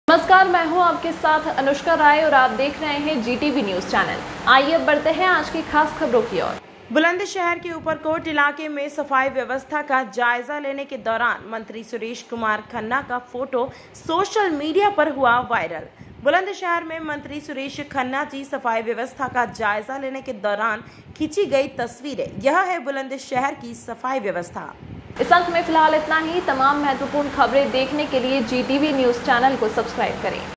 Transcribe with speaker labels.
Speaker 1: नमस्कार, मैं हूं आपके साथ अनुष्का राय और आप देख रहे हैं जीटीवी न्यूज चैनल। आइए अब बढ़ते हैं आज की खास खबरों की ओर।
Speaker 2: बुलंदशहर के ऊपरकोट इलाके में सफाई व्यवस्था का जायजा लेने के दौरान मंत्री सुरेश कुमार खन्ना का फोटो सोशल मीडिया पर हुआ वायरल। बुलंदशहर में मंत्री सुरेश खन्ना जी सफाई व्यवस्था का जायजा लेने के दौरान खींची गई तस्वीरें। यह है बुलंदशहर की सफाई व्यवस्था।
Speaker 1: इस अंक में फिलहाल इतना ही। तमाम महत्वपूर्ण खबरें देखने के लिए जीटीवी न्यूज चैनल को सब्सक्राइब करें।